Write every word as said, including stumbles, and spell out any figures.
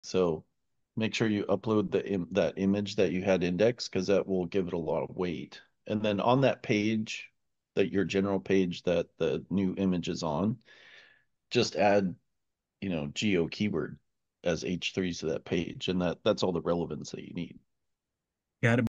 So make sure you upload the Im that image that you had indexed because that will give it a lot of weight. And then on that page, that your general page that the new image is on, just add, you know, geo keyword as H threes to that page, and that that's all the relevance that you need. Got it.